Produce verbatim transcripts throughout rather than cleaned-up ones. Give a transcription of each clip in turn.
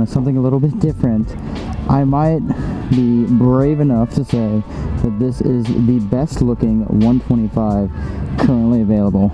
something a little bit different. I might be brave enough to say that this is the best looking one twenty-five currently available.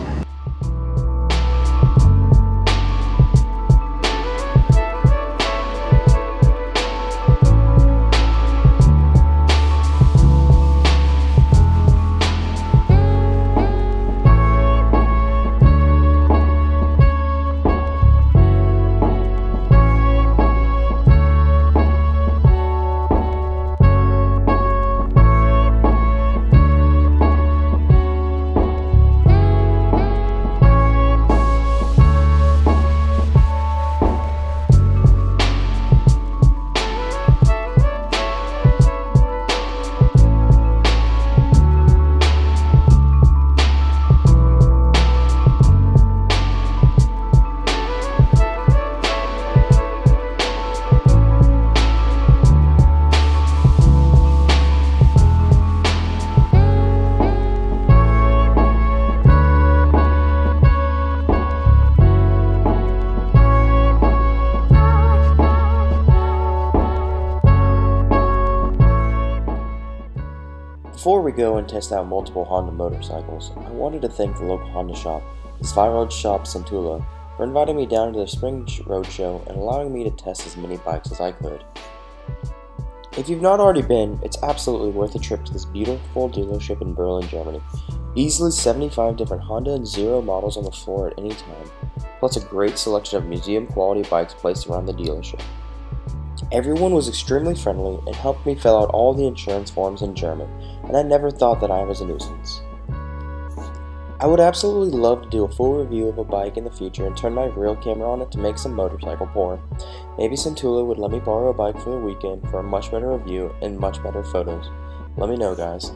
Before we go and test out multiple Honda motorcycles, I wanted to thank the local Honda shop, Sviroad Shop Santula, for inviting me down to their spring roadshow and allowing me to test as many bikes as I could. If you've not already been, it's absolutely worth a trip to this beautiful dealership in Berlin, Germany. Easily seventy-five different Honda and Zero models on the floor at any time, plus a great selection of museum quality bikes placed around the dealership. Everyone was extremely friendly and helped me fill out all the insurance forms in German, and I never thought that I was a nuisance. I would absolutely love to do a full review of a bike in the future and turn my real camera on it to make some motorcycle porn. Maybe Santula would let me borrow a bike for the weekend for a much better review and much better photos. Let me know, guys.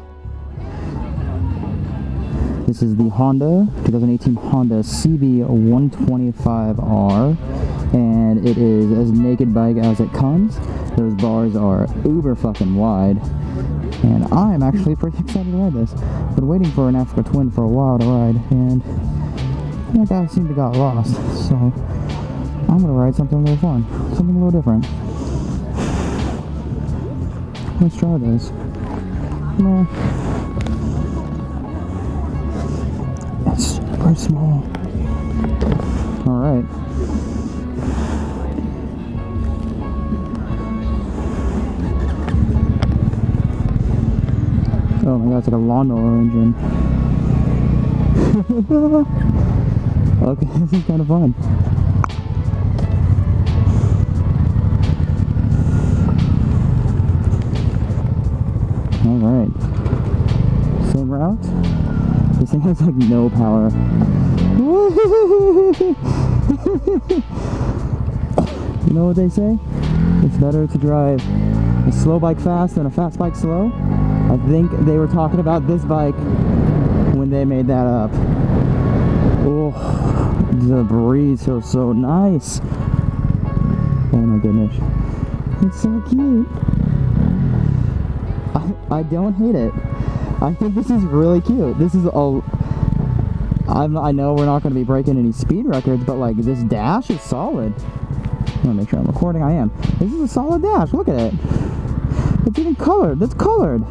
This is the Honda, twenty eighteen Honda C B one twenty-five R, and it is as naked bike as it comes. Those bars are uber fucking wide, and I'm actually pretty excited to ride this. Been waiting for an Africa Twin for a while to ride, and that guy seemed to got lost, so I'm gonna ride something a little fun, something a little different. Let's try this. Nah. It's super small. Alright. Oh my god, it's like a lawnmower engine. Okay, this is kind of fun. Alright. Same route. This thing has like no power. You know what they say? It's better to drive a slow bike fast than a fast bike slow. I think they were talking about this bike when they made that up. Oh, the breeze feels so nice. Oh my goodness. It's so cute. I, I don't hate it. I think this is really cute. This is a... I'm, I know we're not going to be breaking any speed records, but like this dash is solid. I want to make sure I'm recording. I am. This is a solid dash. Look at it. It's even colored. That's colored.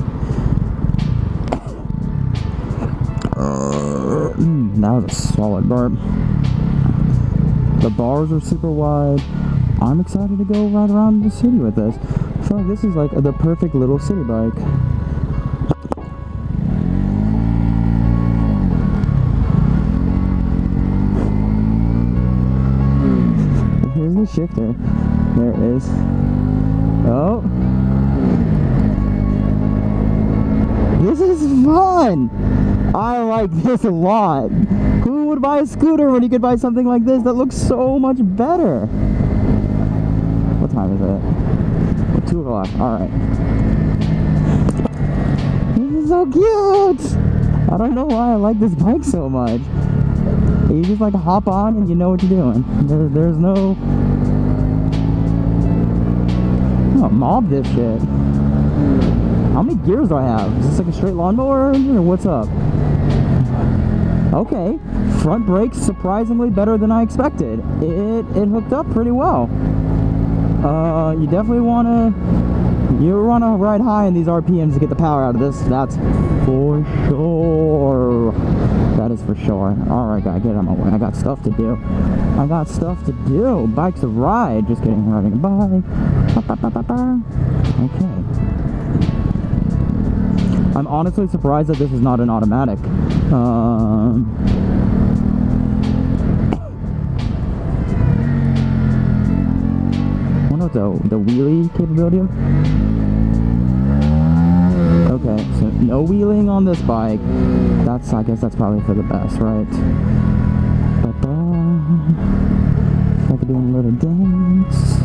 Uh, mm, that was a solid burp. The bars are super wide. I'm excited to go ride around the city with this. I feel like this is like the perfect little city bike. Here's the shifter. There it is. Oh. This is fun! I like this a lot. Who would buy a scooter when you could buy something like this that looks so much better? What time is it? Oh, two o'clock. Alright. This is so cute! I don't know why I like this bike so much. You just like hop on and you know what you're doing. There, there's no... Oh, mob this shit. How many gears do I have? Is this like a straight lawnmower or what's up? Okay, front brakes surprisingly better than I expected. It, it hooked up pretty well. Uh, you definitely want to, you want to ride high in these R P Ms to get the power out of this. That's for sure. That is for sure. Alright, guys, get out of my way. I got stuff to do. I got stuff to do. Bike's a ride. Just kidding. Riding a bike. Ba, ba, ba, ba, ba. Okay. I'm honestly surprised that this is not an automatic. Um... The, the wheelie capability of. Okay, so no wheeling on this bike. That's, I guess that's probably for the best, right? If I could do a little dance.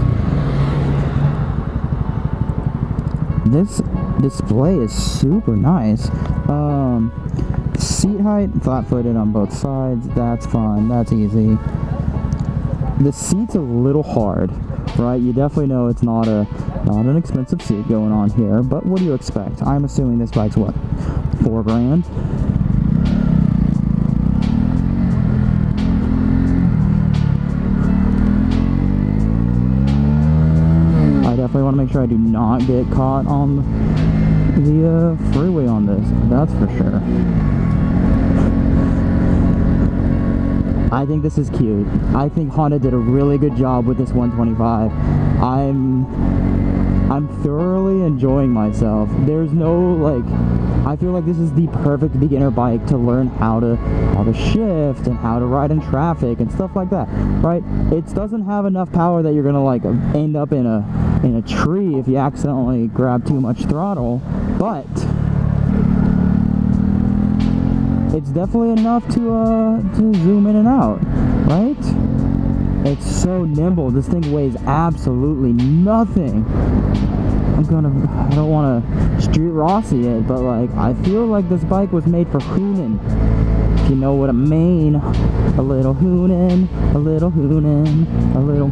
This display is super nice. Um, seat height, flat-footed on both sides. That's fine. That's easy. The seat's a little hard. Right, you definitely know it's not a not an expensive seat going on here, but what do you expect? I'm assuming this bike's what, four grand? I definitely want to make sure I do not get caught on the uh, freeway on this. That's for sure. I think this is cute. I think Honda did a really good job with this one twenty-five. I'm I'm thoroughly enjoying myself. There's no, like, I feel like this is the perfect beginner bike to learn how to how to shift and how to ride in traffic and stuff like that, right? It doesn't have enough power that you're gonna like end up in a in a tree if you accidentally grab too much throttle, but it's definitely enough to uh to zoom in and out, right? It's so nimble. This thing weighs absolutely nothing. I'm gonna, I don't want to street Rossi it, but like, I feel like this bike was made for hoonin', if you know what I mean. A little hoonin', a little hoonin', a little.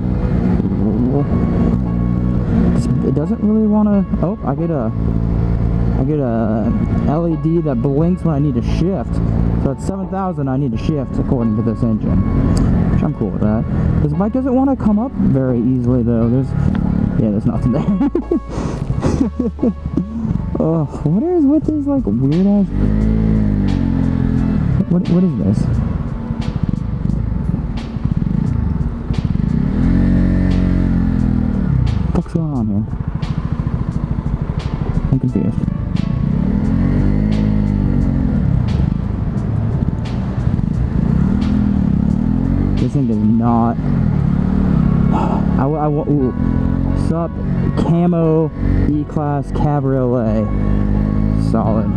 It doesn't really want to. Oh, I get a. I get a L E D that blinks when I need to shift. So at seven thousand I need to shift according to this engine. Which I'm cool with that. This bike doesn't want to come up very easily though. There's, yeah, there's nothing there. Oh, what is with this like weird ass? What, what is this? What's going on here? I'm confused. This thing does not. I, I, ooh. Sup, camo E-Class Cabriolet. Solid.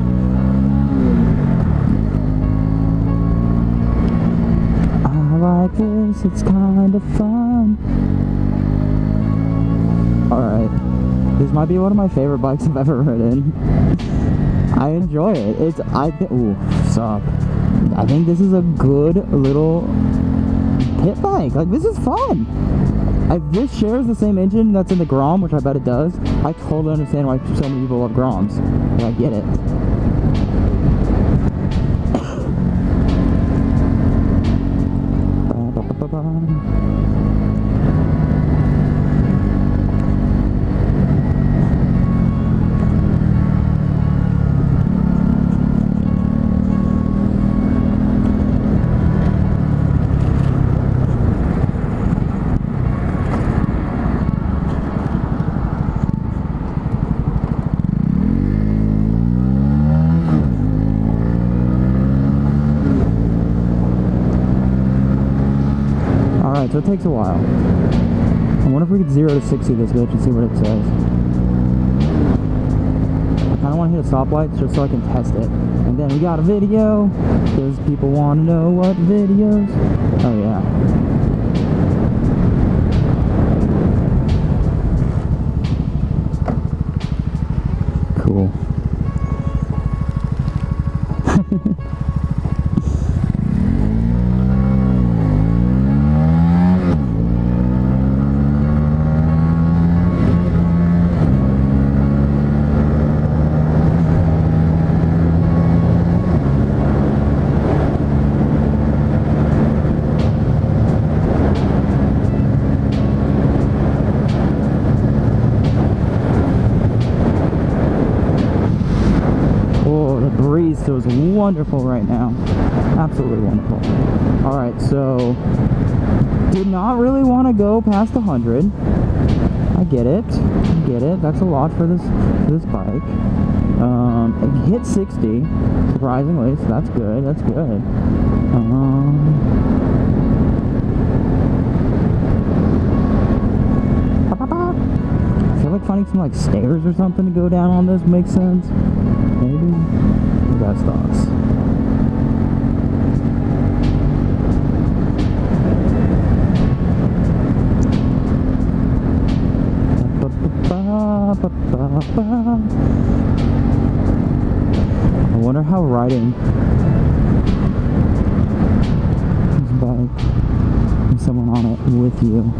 I like this, it's kind of fun. Alright. This might be one of my favorite bikes I've ever ridden. I enjoy it. It's, I think, ooh, sup. I think this is a good little pit bike. Like, this is fun. If this shares the same engine that's in the Grom, which I bet it does, I totally understand why so many people love Groms. Like, I get it. Ba, ba, ba, ba, ba. So it takes a while. I wonder if we could zero to sixty this bitch and see what it says. I kind of want to hit a stoplight just so I can test it. And then we got a video. Because people want to know what videos. Oh yeah. Cool. feels wonderful right now. Absolutely wonderful. Alright, so did not really want to go past one hundred. I get it. I get it. That's a lot for this for this bike. Um, it hit sixty, surprisingly, so that's good. That's good. Um, I feel like finding some like stairs or something to go down on this makes sense. Maybe. You guys' thoughts? I wonder how riding this bike and someone on it with you.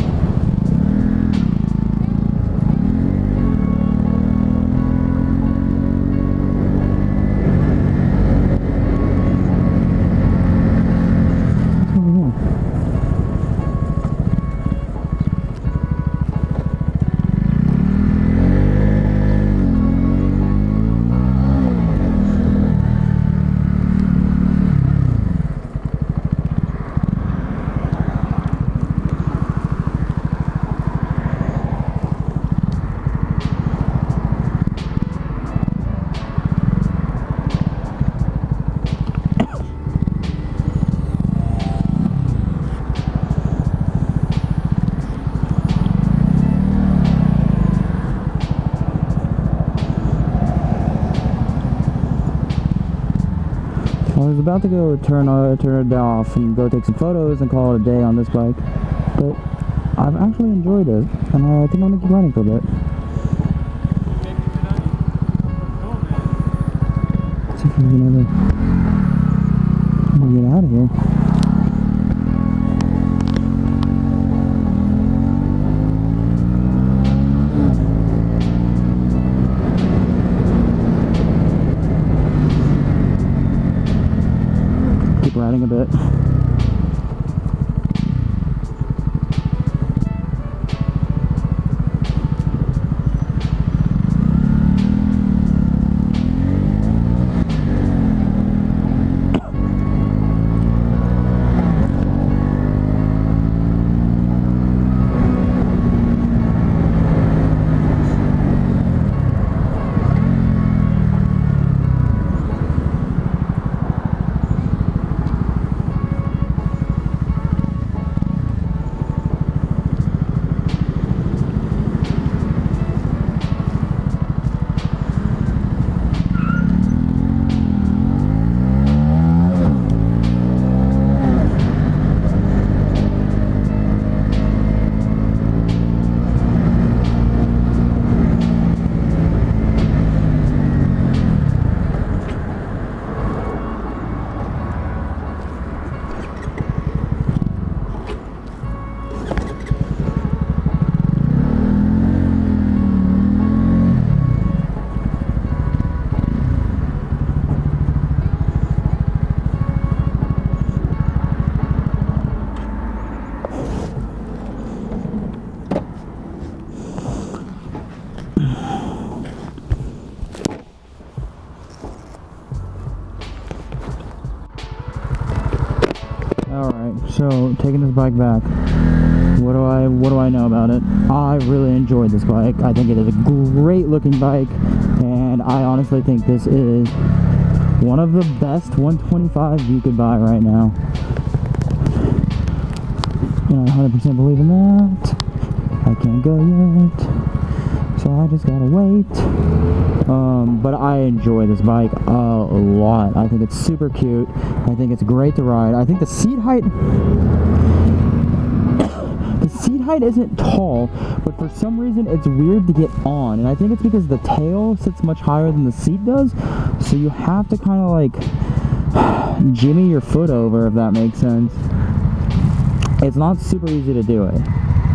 I was about to go turn, uh, turn it off and go take some photos and call it a day on this bike, but I've actually enjoyed it, and I think I'm going to keep riding for a bit. Let's see if we can ever get out of here. Riding a bit. Alright, so taking this bike back, what do I what do I know about it? I really enjoyed this bike. I think it is a great looking bike, and I honestly think this is one of the best one twenty-fives you could buy right now. And I one hundred percent believe in that. I can't go yet, so I just gotta wait. Um, but I enjoy this bike a lot. I think it's super cute. I think it's great to ride. I think the seat height, the seat height isn't tall, but for some reason it's weird to get on. And I think it's because the tail sits much higher than the seat does, so you have to kind of like jimmy your foot over, if that makes sense. It's not super easy to do it.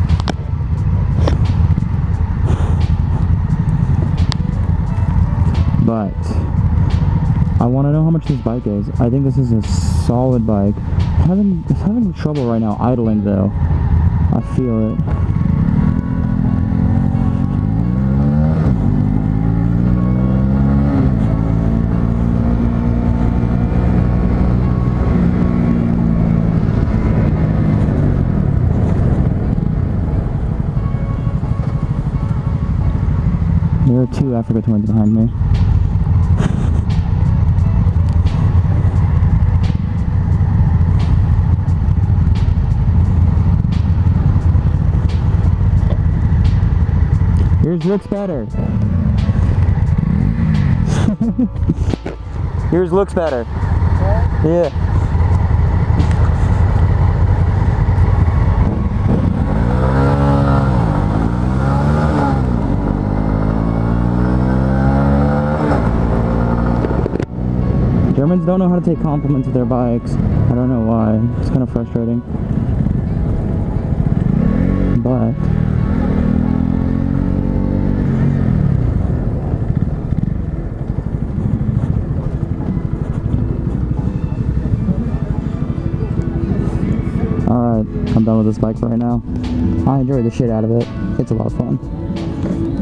But I want to know how much this bike is. I think this is a solid bike. I'm having, I'm having trouble right now idling though. I feel it. got two Africa Twins behind me. Yours looks better. Yours looks better. Yeah. Germans don't know how to take compliments of their bikes. I don't know why. It's kind of frustrating. But alright, I'm done with this bike for right now. I enjoyed the shit out of it. It's a lot of fun.